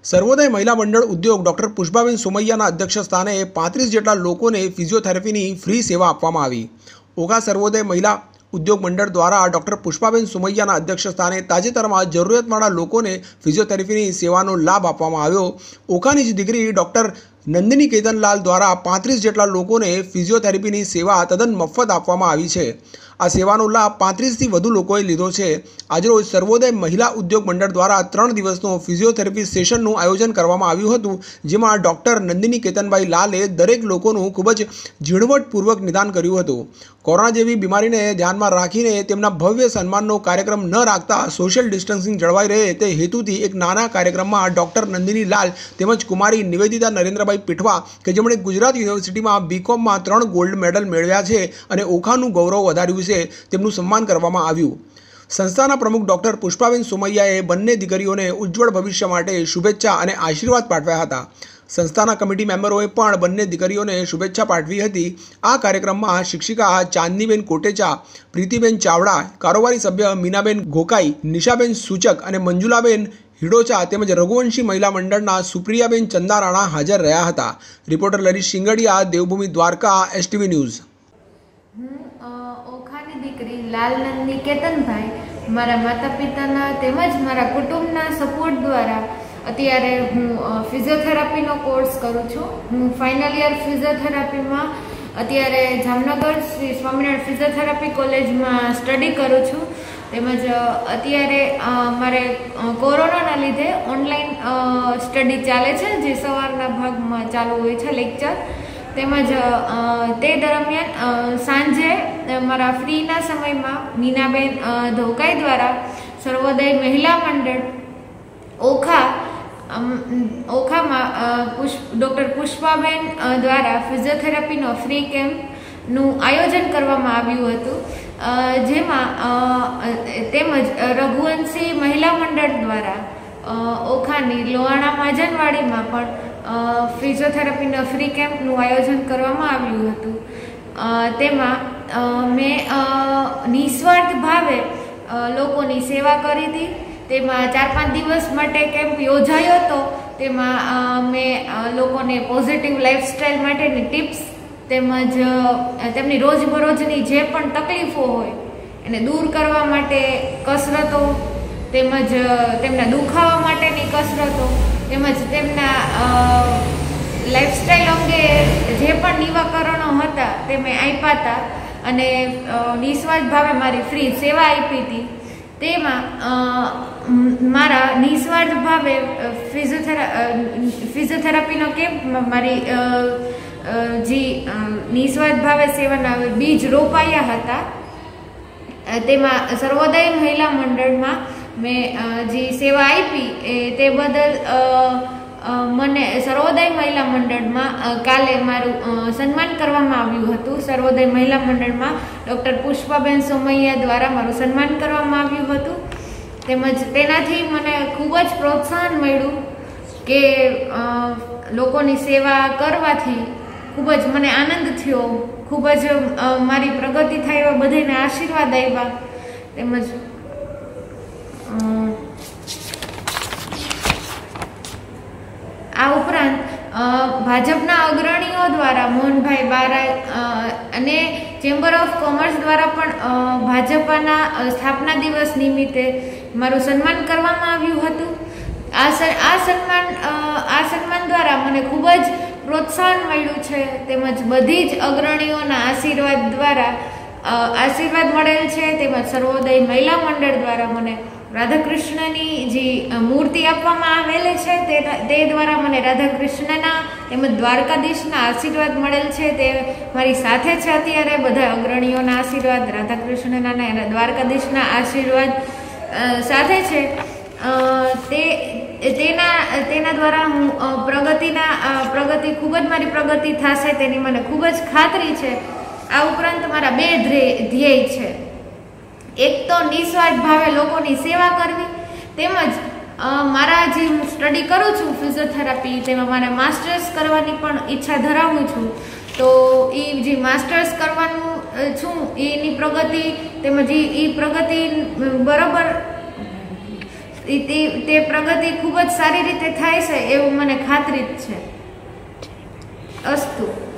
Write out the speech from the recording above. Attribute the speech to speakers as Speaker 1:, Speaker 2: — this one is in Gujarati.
Speaker 1: સર્વોદય મહિલા મંડળ ઉદ્યોગ ડોક્ટર પુષ્પાબેન સોમૈયાના અધ્યક્ષસ્થાને 35 જેટલા લોકોને ફિઝિયોથેરાપીની ફ્રી સેવા આપવામાં આવી। ઓખા સર્વોદય મહિલા ઉદ્યોગ મંડળ દ્વારા ડોક્ટર પુષ્પાબેન સોમૈયાના અધ્યક્ષસ્થાને તાજેતરમાં જરૂરિયાતવાળા લોકોને ફિઝિયોથેરાપીની સેવાનો લાભ આપવામાં આવ્યો। ઓખાની જ દીકરી ડોક્ટર નંદિની કેતનલાલ દ્વારા 35 જેટલા લોકોને ફિઝિયોથેરાપીની સેવા તદ્દન મફત આપવામાં આવી છે। આ સેવાનો લાભ 35થી વધુ લોકોએ લીધો છે। આજરોજ સર્વોદય મહિલા ઉદ્યોગ મંડળ દ્વારા 3 દિવસનો ફિઝિયોથેરાપી સેશનનું આયોજન કરવામાં આવ્યું હતું, જેમાં ડોક્ટર નંદિની કેતનભાઈ લાલે દરેક લોકોનું ખૂબ જ ઝીણવટપૂર્વક નિદાન કર્યું હતું। કોરોના જેવી બીમારીને ધ્યાનમાં રાખીને તેમના ભવ્ય સન્માનનો કાર્યક્રમ ન રાખતા સોશિયલ ડિસ્ટન્સિંગ જળવાઈ રહે તે હેતુથી એક નાના કાર્યક્રમમાં ડોક્ટર નંદિની લાલ તેમજ કુમારી નિવેદિતા નરેન્દ્રભાઈ પીઠવા કે જેમણે ગુજરાત યુનિવર્સિટીમાં બીકોમમાં 3 ગોલ્ડ મેડલ મેળવ્યા છે અને ઓખાનું ગૌરવ વધાર્યું છે, તેમનું સન્માન કરવામાં આવ્યું। સંસ્થાના પ્રમુખ ડોક્ટર પુષ્પાબેન સોમૈયાએ બંને દીકરીઓને ઉજ્જવળ ભવિષ્ય માટે શુભેચ્છા અને આશીર્વાદ પાઠવ્યા હતા। સંસ્થાના કમિટી મેમ્બરોએ પણ બંને દીકરીઓને શુભેચ્છા પાઠવી હતી। આ કાર્યક્રમમાં શિક્ષિકા ચાંદનીબેન કોટેચા, પ્રીતિબેન ચાવડા, કારોબારી સભ્ય મીનાબેન ગોકાઈ, નિશાબેન સૂચક અને મંજુલાબેન હિડોચા તેમજ રઘુવંશી મહિલા મંડળના સુપ્રિયાબેન ચંદારાણા હાજર રહ્યા હતા। Reporter Larish Shingadiya, Devbhoomi Dwarka, STV news.
Speaker 2: ઓખાની દીકરી લાલ નંદની કેતનભાઈ મારા માતા પિતાના તેમજ મારા કુટુંબના સપોર્ટ દ્વારા અત્યારે હું ફિઝિયોથેરાપીનો કોર્સ કરું છું। હું ફાઇનલ યર ફિઝિયોથેરાપીમાં અત્યારે જામનગર શ્રી સ્વામિનારાયણ ફિઝિયોથેરાપી કોલેજમાં સ્ટડી કરું છું। તેમજ અત્યારે મારે કોરોનાના લીધે ઓનલાઈન સ્ટડી ચાલે છે, જે સવારના ભાગમાં ચાલુ હોય છે લેક્ચર। તેમજ તે દરમિયાન સાંજે મારા ફ્રીના સમયમાં મીનાબેન ધોકાઈ દ્વારા સર્વોદય મહિલા મંડળ ઓખામાં ડૉક્ટર પુષ્પાબેન દ્વારા ફિઝિયોથેરાપીનો ફ્રી કેમ્પનું આયોજન કરવામાં આવ્યું હતું, જેમાં તેમજ રઘુવંશી મહિલા મંડળ દ્વારા ઓખાની લોહાણા માજનવાડીમાં પણ ફિઝિયોથેરાપીનો ફ્રી કેમ્પનું આયોજન કરવામાં આવ્યું હતું। તેમાં મેં નિસ્વાર્થ ભાવે લોકોની સેવા કરી હતી। તેમાં 4-5 દિવસ માટે કેમ્પ યોજાયો હતો। તેમાં મેં લોકોને પોઝિટિવ લાઈફસ્ટાઈલ માટેની ટિપ્સ તેમજ તેમની રોજબરોજની જે પણ તકલીફો હોય એને દૂર કરવા માટે કસરતો, તેમજ તેમના દુખાવા માટેની કસરતો, તેમજ તેમના લાઈફસ્ટાઈલ અંગે જે પણ નિવારણો હતા તે મેં આપ્યા હતા અને નિસ્વાર્થ ભાવે મારી ફ્રી સેવા આપી હતી। તેમાં મારા નિસ્વાર્થ ભાવે ફિઝિયોથેરાપીનો કેમ્પમાં મારી જે નિસ્વાર્થ ભાવે સેવાના બીજ રોપાયા હતા। તેમાં સર્વોદય મહિલા મંડળમાં મેં જે સેવા આપી તે બદલ મને સર્વોદય મહિલા મંડળમાં કાલે મારું સન્માન કરવામાં આવ્યું હતું। સર્વોદય મહિલા મંડળમાં ડૉક્ટર પુષ્પાબેન સોમૈયા દ્વારા મારું સન્માન કરવામાં આવ્યું હતું। તેમજ તેનાથી મને ખૂબ જ પ્રોત્સાહન મળ્યું કે લોકોની સેવા કરવાથી ખૂબ જ મને આનંદ થયો, ખૂબ જ મારી પ્રગતિ થાય એવા બધાને આશીર્વાદ આવ્યા। તેમજ આ ઉપરાંત ભાજપના અગ્રણીઓ દ્વારા મોહનભાઈ બારા અને ચેમ્બર ઓફ કોમર્સ દ્વારા પણ ભાજપાના સ્થાપના દિવસ નિમિત્તે મારું સન્માન કરવામાં આવ્યું હતું। આ સન્માન દ્વારા મને ખૂબ જ પ્રોત્સાહન મળ્યું છે, તેમજ બધી જ અગ્રણીઓના આશીર્વાદ દ્વારા આશીર્વાદ મળેલ છે। તેમજ સર્વોદય મહિલા મંડળ દ્વારા મને રાધાકૃષ્ણની જે મૂર્તિ આપવામાં આવેલી છે તે દ્વારા મને રાધાકૃષ્ણના તેમજ દ્વારકાધીશના આશીર્વાદ મળેલ છે। તે મારી સાથે છે અત્યારે બધા અગ્રણીઓના આશીર્વાદ, રાધાકૃષ્ણના અને દ્વારકાધીશના આશીર્વાદ સાથે છે। તેના દ્વારા હું પ્રગતિ ખૂબ જ મારી પ્રગતિ થશે તેની મને ખૂબ જ ખાતરી છે। આ ઉપરાંત મારા 2 ધ્યેય છે। એક તો નિસ્વાર્થ ભાવે લોકોની સેવા કરવી, તેમજ મારા જે હું સ્ટડી કરું છું ફિઝિયોથેરાપી તેમાં મારે માસ્ટર્સ કરવાની પણ ઈચ્છા ધરાવું છું। તો એ જે માસ્ટર્સ કરવાનું છું એની પ્રગતિ તેમજ એ પ્રગતિ બરાબર તે પ્રગતિ ખૂબ જ સારી રીતે થાય છે એવું મને ખાતરી જ છે. અસ્તુ.